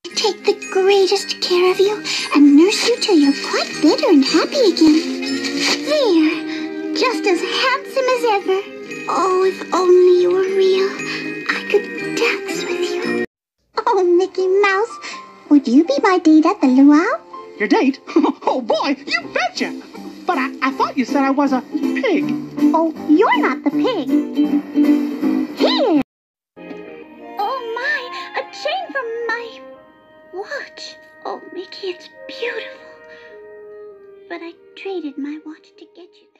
Take the greatest care of you and nurse you till you're quite better and happy again. There, just as handsome as ever. Oh, if only you were real, I could dance with you. Oh, Mickey Mouse, would you be my date at the luau? Your date? Oh boy, you betcha! But I thought you said I was a pig. Oh, you're not the pig. Here! Oh my, a chain from my watch. Oh, Mickey, it's beautiful. But I traded my watch to get you that.